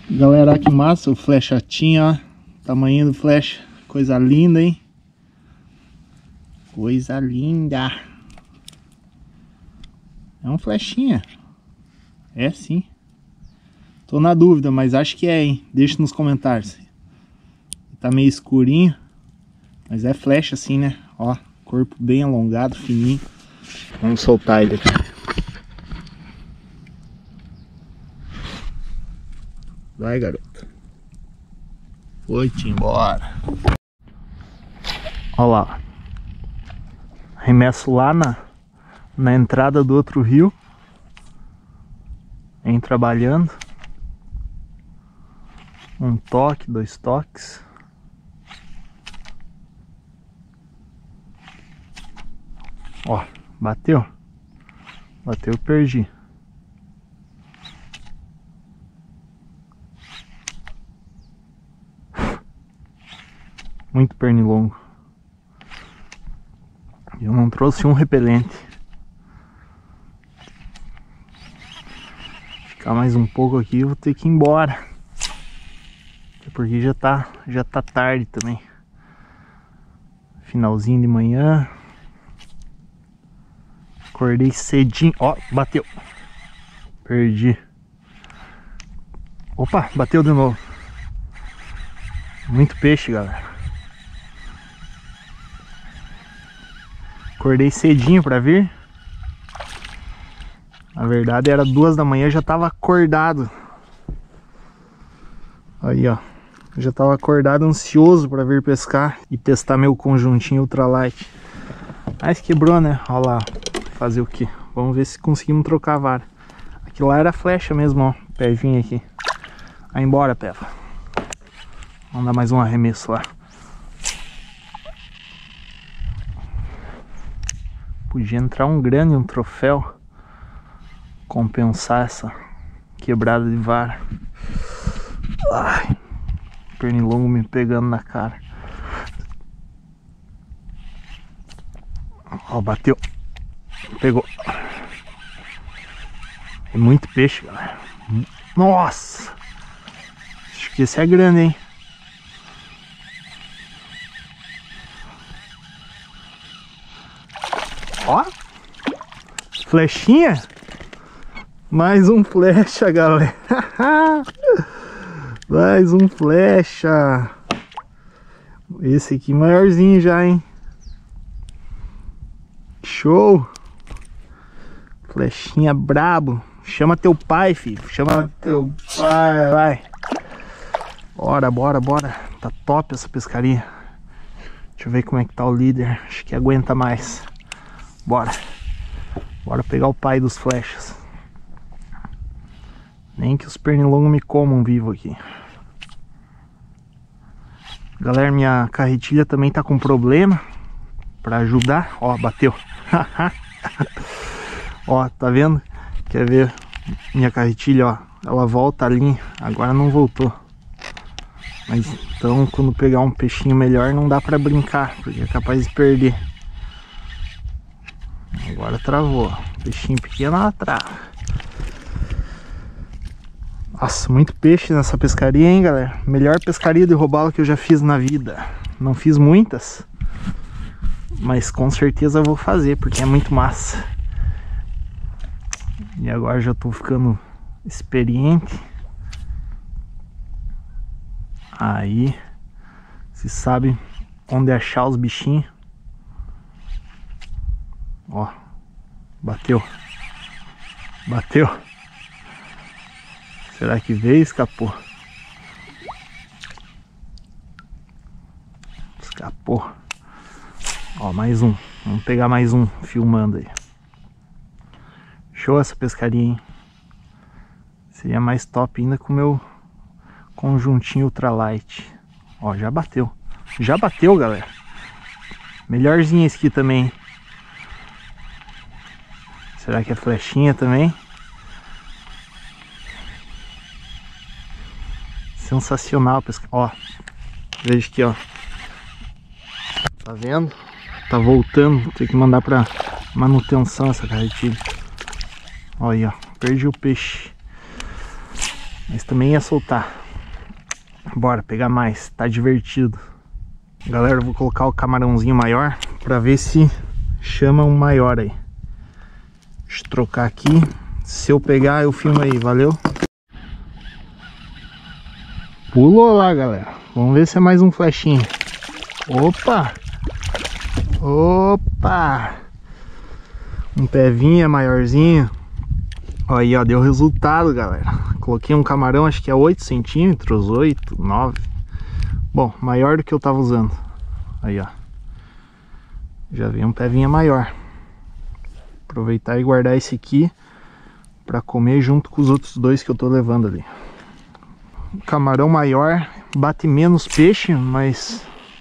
Galera, que massa, o flechatinho, ó. Tamanho do flecha, coisa linda, hein? Coisa linda. É um flechinha. É sim. Tô na dúvida, mas acho que é, hein? Deixa nos comentários. Tá meio escurinho, mas é flecha assim, né? Ó, corpo bem alongado, fininho. Vamos soltar ele aqui. Vai, garoto. Foi-te embora. Olha lá. Arremesso lá na entrada do outro rio. Vem trabalhando. Um toque, 2 toques. Ó, bateu. Bateu, eu perdi. Muito pernilongo. Eu não trouxe um repelente. Ficar mais um pouco aqui, eu vou ter que ir embora. Porque já tá tarde também. Finalzinho de manhã. Acordei cedinho. Ó, bateu. Perdi. Opa, bateu de novo. Muito peixe, galera. Acordei cedinho pra vir. Na verdade era 2 da manhã, eu já tava acordado. Aí, ó. Eu já tava acordado, ansioso pra vir pescar e testar meu conjuntinho ultralight. Mas quebrou, né? Olha lá. Fazer o que? Vamos ver se conseguimos trocar a vara. Aquilo lá era flecha mesmo, ó. Pevinho aqui. Vai embora, Peva. Vamos dar mais um arremesso lá. Podia entrar um grande, um troféu. Compensar essa quebrada de vara. Ai, pernilongo me pegando na cara. Ó, bateu. Pegou. É muito peixe, galera. Nossa! Acho que esse é grande, hein? Ó! Flechinha? Mais um flecha, galera. Mais um flecha. Esse aqui maiorzinho já, hein? Show. Flechinha brabo. Chama teu pai, filho. Chama teu pai. Vai. Bora, bora, bora. Tá top essa pescaria. Deixa eu ver como é que tá o líder. Acho que aguenta mais. Bora. Bora pegar o pai dos flechas. Nem que os pernilongos me comam vivo aqui. Galera, minha carretilha também tá com problema. Pra ajudar. Ó, bateu. Ó, tá vendo? Quer ver minha carretilha, ó? Ela volta ali. Agora não voltou. Mas então, quando pegar um peixinho melhor, não dá pra brincar. Porque é capaz de perder. Agora travou. Peixinho pequeno, ela trava. Nossa, muito peixe nessa pescaria, hein, galera? Melhor pescaria de robalo que eu já fiz na vida. Não fiz muitas, mas com certeza eu vou fazer, porque é muito massa. E agora já tô ficando experiente. Aí, se sabe onde achar os bichinhos. Ó, bateu. Bateu. Será que veio? Escapou. Escapou. Ó, mais um. Vamos pegar mais um filmando aí. Show essa pescaria, hein? Seria mais top ainda com o meu conjuntinho ultralight. Ó, já bateu. Já bateu, galera. Melhorzinho esse aqui também. Será que é flechinha também? Sensacional, pesca. Ó, veja aqui, ó. Tá vendo? Tá voltando. Vou ter que mandar pra manutenção essa carretilha. Olha aí, ó. Perdi o peixe. Mas também ia soltar. Bora pegar mais, tá divertido. Galera, eu vou colocar o camarãozinho maior pra ver se chama um maior aí. Deixa eu trocar aqui. Se eu pegar, eu filmo aí, valeu? Pulou lá, galera. Vamos ver se é mais um flechinho. Opa! Opa! Um pevinha maiorzinho. Aí, ó, deu resultado, galera. Coloquei um camarão, acho que é 8 centímetros, 8, 9. Bom, maior do que eu tava usando. Aí, ó. Já veio um pevinha maior. Aproveitar e guardar esse aqui pra comer junto com os outros dois que eu tô levando ali. O camarão maior bate menos peixe, mas...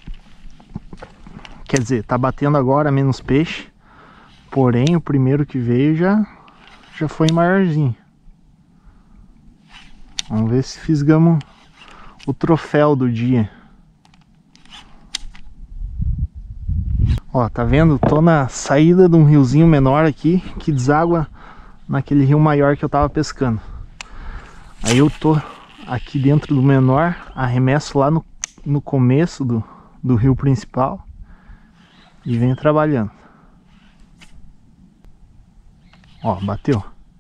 Quer dizer, tá batendo agora menos peixe. Porém, o primeiro que veio já foi maiorzinho. Vamos ver se fisgamos o troféu do dia. Ó, tá vendo? Tô na saída de um riozinho menor aqui, que deságua naquele rio maior que eu tava pescando. Aí eu tô aqui dentro do menor, arremesso lá no começo do rio principal e venho trabalhando. Ó, bateu.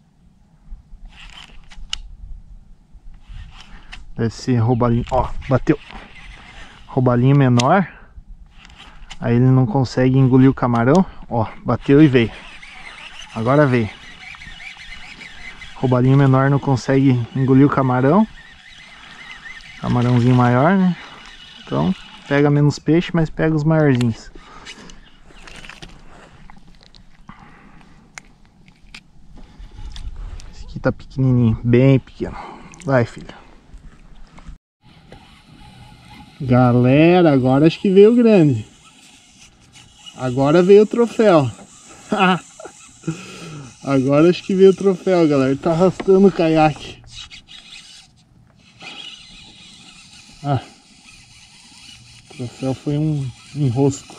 Deve ser roubalinho. Ó, bateu. Roubalinho menor. Aí ele não consegue engolir o camarão. Ó, bateu e veio. Agora veio. Roubalinho menor não consegue engolir o camarão. Camarãozinho maior, né? Então pega menos peixe, mas pega os maiorzinhos. Esse aqui tá pequenininho, bem pequeno. Vai, filho. Galera, agora acho que veio o grande. Agora veio o troféu. Agora acho que veio o troféu, galera. Ele tá arrastando o caiaque. Ah, o troféu foi um enrosco.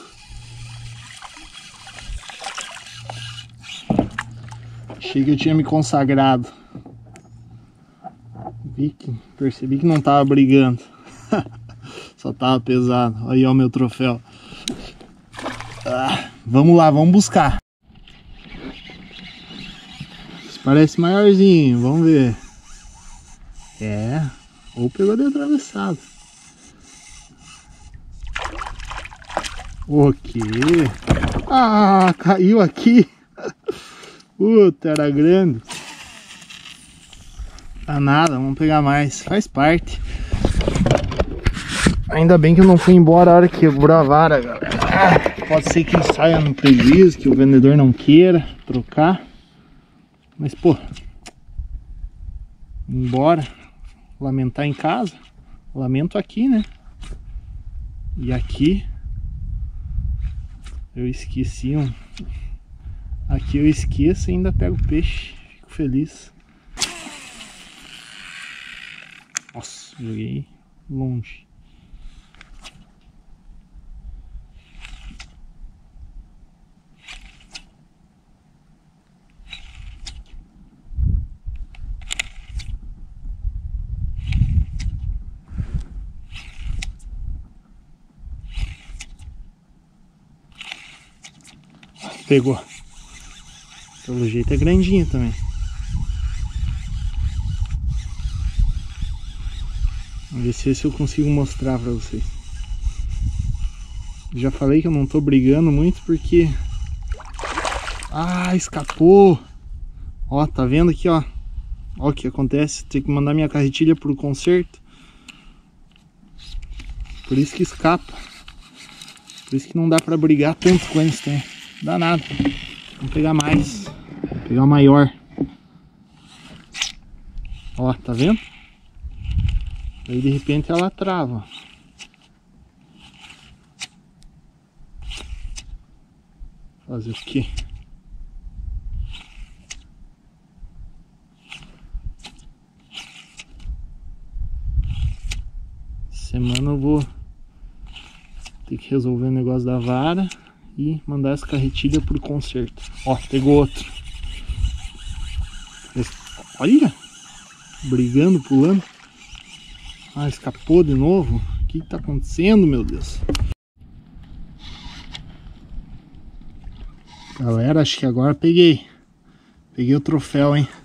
Achei que eu tinha me consagrado. Percebi que não tava brigando. Só tava pesado. Aí, ó, meu troféu. Ah, vamos lá, vamos buscar. Esse parece maiorzinho, vamos ver. É, ou pegou de atravessado. O quê? Ah, caiu aqui. Puta, era grande. Tá nada, vamos pegar mais. Faz parte. Ainda bem que eu não fui embora a hora que quebrou a vara, galera. Pode ser que saia no prejuízo, que o vendedor não queira trocar. Mas, pô, embora lamentar em casa, lamento aqui, né? E aqui eu esqueci Aqui eu esqueço e ainda pego peixe. Fico feliz. Nossa, joguei longe. Pegou. Pelo jeito é grandinho também. Vamos ver se eu consigo mostrar pra vocês. Já falei que eu não tô brigando muito porque... Ah, escapou! Ó, tá vendo aqui, ó? Ó o que acontece. Tem que mandar minha carretilha pro conserto. Por isso que escapa. Por isso que não dá pra brigar tanto com eles, né? Dá nada. Vamos pegar mais. Vou pegar o maior. Ó, tá vendo? Aí de repente ela trava. Fazer o quê? Semana eu vou ter que resolver o negócio da vara e mandar essa carretilha pro conserto. Ó, pegou outro. Olha! brigando, pulando. Ah, escapou de novo. O que tá acontecendo, meu Deus? Galera, acho que agora peguei o troféu, hein?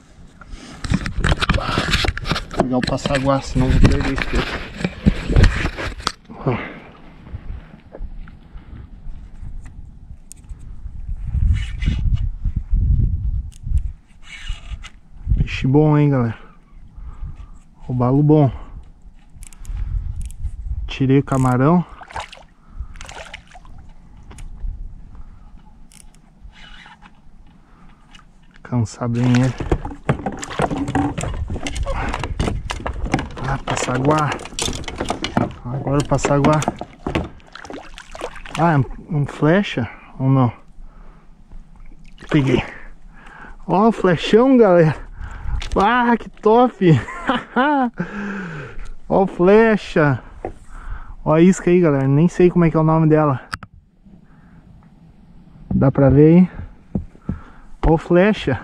Vou pegar o passaguá, senão vou perder esse peixe. Peixe bom, hein, galera? Robalo bom. Tirei o camarão. Cansar bem ele. Ah, passaguá. Agora o passaguá. Ah, um flecha ou não? Peguei. Ó, o flechão, galera. Ah, que top. Ó, flecha. Ó a isca aí, galera. Nem sei como é que é o nome dela. Dá pra ver aí? Ó, flecha.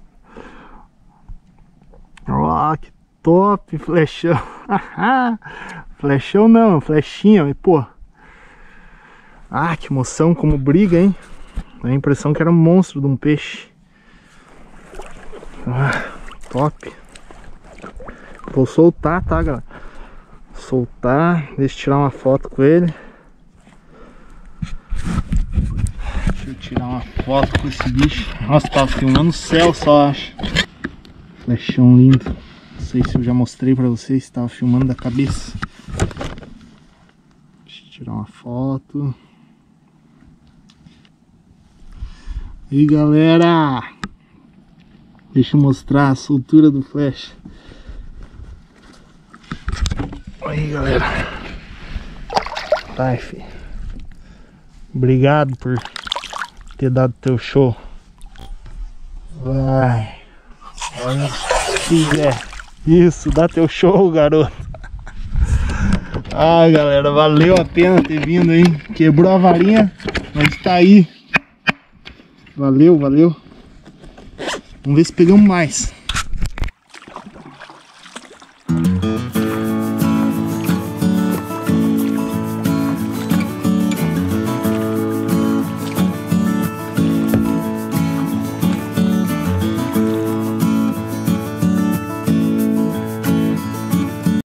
Ó, que top, flechão. Flechão não, flechinha, pô. Ah, que emoção, como briga, hein? Dá a impressão que era um monstro de um peixe. Ah, top. Vou soltar, tá, galera? Soltar, deixa eu tirar uma foto com ele. Deixa eu tirar uma foto com esse bicho. Nossa, tava filmando o céu só, acho. Flechão lindo. Não sei se eu já mostrei pra vocês. Tava filmando da cabeça. Deixa eu tirar uma foto. E galera, deixa eu mostrar a soltura do flecha. Aí, galera. Vai, filho. Obrigado por ter dado teu show. Vai. Olha se quiser. Isso, dá teu show, garoto. Ah, galera, valeu a pena ter vindo, hein? Quebrou a varinha, mas tá aí. Valeu, valeu. Vamos ver se pegamos mais.